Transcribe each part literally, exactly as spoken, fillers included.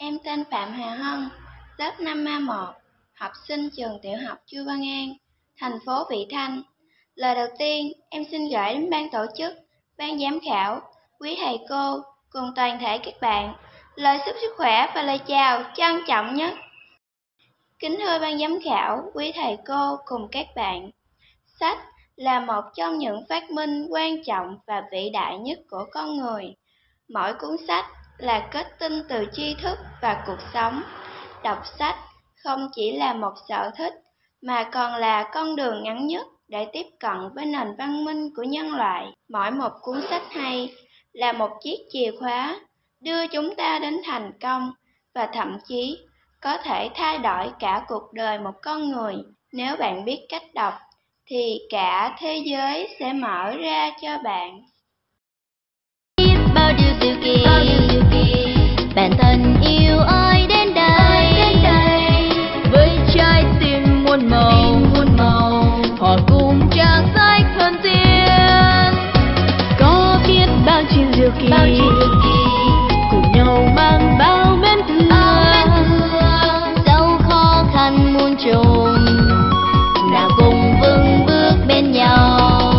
Em tên Phạm Hà Hân, lớp năm A một, học sinh trường tiểu học Chu Văn An, thành phố Vị Thanh. Lời đầu tiên, em xin gửi đến ban tổ chức, ban giám khảo, quý thầy cô cùng toàn thể các bạn lời chúc sức khỏe và lời chào trân trọng nhất. Kính thưa ban giám khảo, quý thầy cô cùng các bạn, sách là một trong những phát minh quan trọng và vĩ đại nhất của con người. Mỗi cuốn sách là kết tinh từ tri thức và cuộc sống. Đọc sách không chỉ là một sở thích mà còn là con đường ngắn nhất để tiếp cận với nền văn minh của nhân loại. Mỗi một cuốn sách hay là một chiếc chìa khóa đưa chúng ta đến thành công và thậm chí có thể thay đổi cả cuộc đời một con người. Nếu bạn biết cách đọc thì cả thế giới sẽ mở ra cho bạn. Bao điều diệu kỳ, bạn thân yêu ơi đến đây, với trái tim muôn màu, họ cùng trang sách thân tiên. Có biết bao chuyện diệu kỳ, cùng nhau mang bao mến thương, dẫu khó khăn muôn trùng, nào cùng vững bước bên nhau.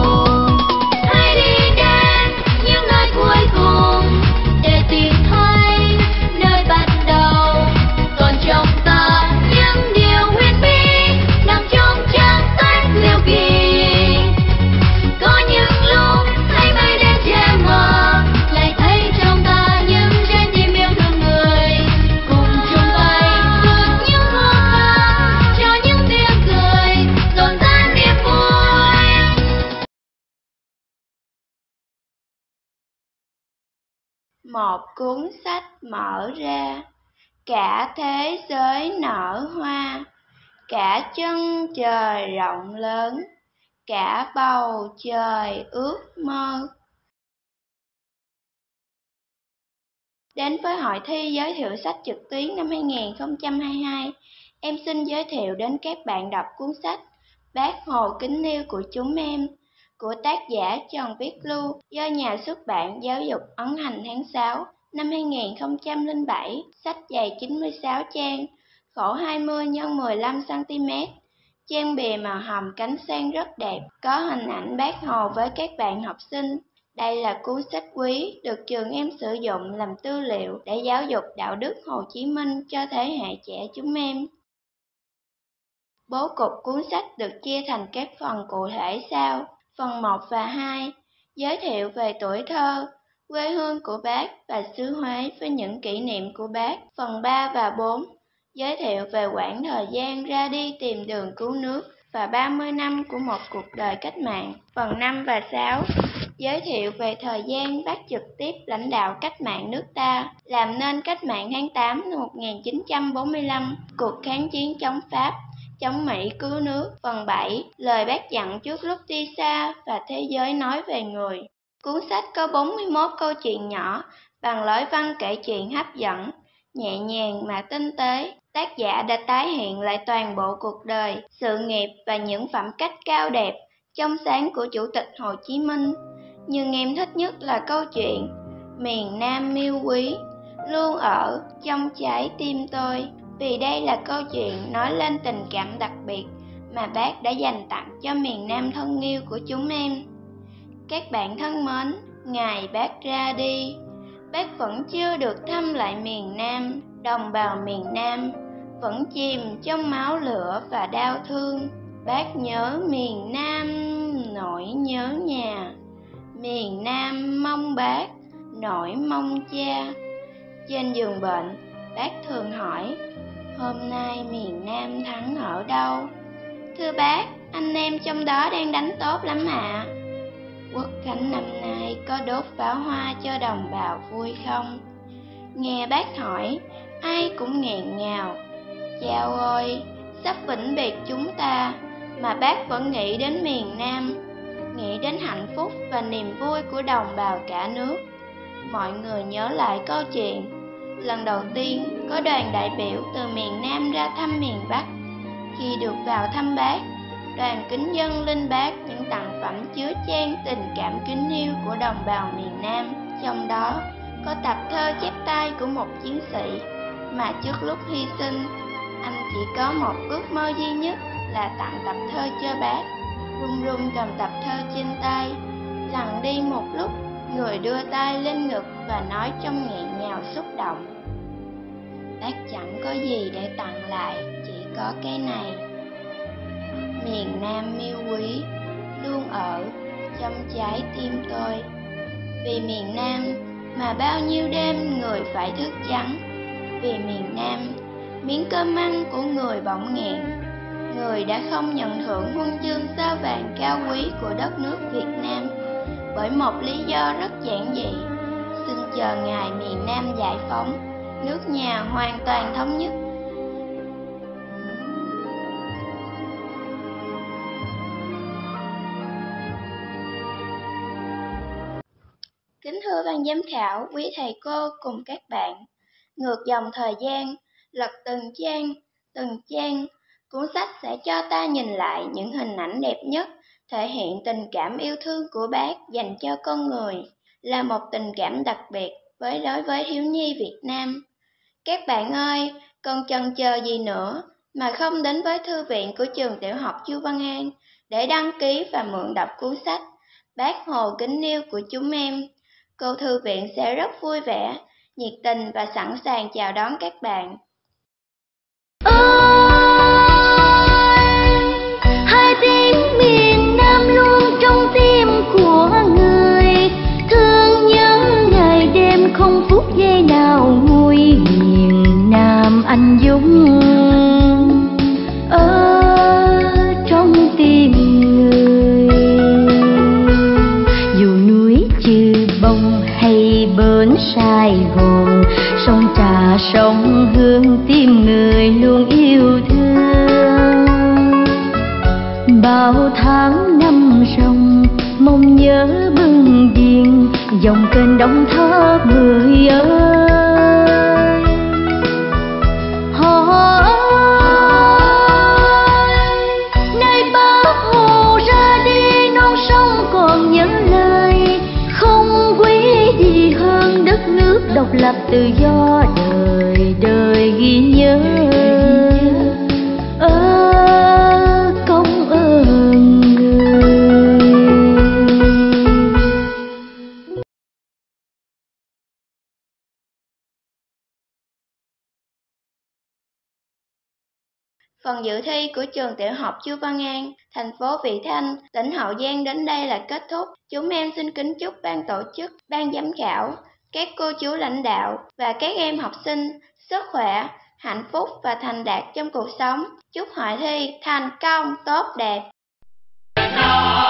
Một cuốn sách mở ra, cả thế giới nở hoa, cả chân trời rộng lớn, cả bầu trời ước mơ. Đến với hội thi giới thiệu sách trực tuyến năm hai nghìn không trăm hai mươi hai, em xin giới thiệu đến các bạn đọc cuốn sách Bác Hồ kính yêu của chúng em, của tác giả Trần Viết Lưu, do nhà xuất bản Giáo dục ấn hành tháng sáu năm hai nghìn không trăm lẻ bảy. Sách dày chín mươi sáu trang, khổ hai mươi nhân mười lăm xăng-ti-mét. Trang bìa màu hồng cánh sen rất đẹp, có hình ảnh Bác Hồ với các bạn học sinh. Đây là cuốn sách quý được trường em sử dụng làm tư liệu để giáo dục đạo đức Hồ Chí Minh cho thế hệ trẻ chúng em. Bố cục cuốn sách được chia thành các phần cụ thể sau. Phần một và hai, giới thiệu về tuổi thơ, quê hương của Bác và xứ Huế với những kỷ niệm của Bác. Phần ba và bốn, giới thiệu về quãng thời gian ra đi tìm đường cứu nước và ba mươi năm của một cuộc đời cách mạng. Phần năm và sáu, giới thiệu về thời gian Bác trực tiếp lãnh đạo cách mạng nước ta, làm nên cách mạng tháng tám năm một nghìn chín trăm bốn mươi lăm, cuộc kháng chiến chống Pháp, chống Mỹ cứu nước. Phần bảy, lời Bác dặn trước lúc đi xa và thế giới nói về người. Cuốn sách có bốn mươi mốt câu chuyện nhỏ bằng lối văn kể chuyện hấp dẫn, nhẹ nhàng mà tinh tế. Tác giả đã tái hiện lại toàn bộ cuộc đời, sự nghiệp và những phẩm cách cao đẹp, trong sáng của Chủ tịch Hồ Chí Minh. Nhưng em thích nhất là câu chuyện Miền Nam yêu quý, luôn ở trong trái tim tôi, vì đây là câu chuyện nói lên tình cảm đặc biệt mà Bác đã dành tặng cho miền Nam thân yêu của chúng em. Các bạn thân mến, ngày Bác ra đi, Bác vẫn chưa được thăm lại miền Nam. Đồng bào miền Nam vẫn chìm trong máu lửa và đau thương. Bác nhớ miền Nam, nỗi nhớ nhà. Miền Nam mong Bác, nỗi mong cha. Trên giường bệnh, Bác thường hỏi, hôm nay miền Nam thắng ở đâu? Thưa Bác, anh em trong đó đang đánh tốt lắm ạ. À. Quốc khánh năm nay có đốt pháo hoa cho đồng bào vui không? Nghe Bác hỏi, ai cũng nghẹn ngào. Chao ơi, sắp vĩnh biệt chúng ta, mà Bác vẫn nghĩ đến miền Nam, nghĩ đến hạnh phúc và niềm vui của đồng bào cả nước. Mọi người nhớ lại câu chuyện, lần đầu tiên có đoàn đại biểu từ miền Nam ra thăm miền Bắc. Khi được vào thăm Bác, đoàn kính dâng lên Bác những tặng phẩm chứa chan tình cảm kính yêu của đồng bào miền Nam. Trong đó có tập thơ chép tay của một chiến sĩ, mà trước lúc hy sinh, anh chỉ có một ước mơ duy nhất là tặng tập thơ cho bác. Run run cầm tập thơ trên tay, lặng đi một lúc, người đưa tay lên ngực và nói trong nghẹn ngào xúc động: bác chẳng có gì để tặng lại, chỉ có cái này. Miền Nam yêu quý luôn ở trong trái tim tôi. Vì miền Nam mà bao nhiêu đêm người phải thức trắng. Vì miền Nam, miếng cơm ăn của người bỗng nghẹn. Người đã không nhận thưởng huân chương sao vàng cao quý của đất nước Việt Nam bởi một lý do rất giản dị: xin chờ ngày miền Nam giải phóng, nước nhà hoàn toàn thống nhất. Kính thưa ban giám khảo, quý thầy cô cùng các bạn, ngược dòng thời gian, lật từng trang, từng trang, cuốn sách sẽ cho ta nhìn lại những hình ảnh đẹp nhất, thể hiện tình cảm yêu thương của bác dành cho con người, là một tình cảm đặc biệt với đối với thiếu nhi Việt Nam. Các bạn ơi, còn chần chờ gì nữa mà không đến với thư viện của trường tiểu học Chu Văn An để đăng ký và mượn đọc cuốn sách Bác Hồ kính yêu của chúng em. Cô thư viện sẽ rất vui vẻ, nhiệt tình và sẵn sàng chào đón các bạn. Hai tiếng miền Nam luôn trong tim của người, thương nhớ ngày đêm không phút giây nào nguôi. Miền Nam anh dũng ở trong tim người, dù núi Chư Bông hay bến Sài Gòn, sông Trà sông Hương tim người luôn yêu thương. Bao tháng năm ròng mong nhớ bừng điền, dòng kênh Đông Tháp người ơi. Họ ơi, nơi Bác Hồ ra đi non sông còn nhớ lời, không quý gì hơn đất nước độc lập tự do, đời đời ghi nhớ. Ơ công ơn người. Phần dự thi của trường tiểu học Chu Văn An, thành phố Vị Thanh, tỉnh Hậu Giang đến đây là kết thúc. Chúng em xin kính chúc ban tổ chức, ban giám khảo, các cô chú lãnh đạo và các em học sinh sức khỏe, hạnh phúc và thành đạt trong cuộc sống. Chúc hội thi thành công tốt đẹp.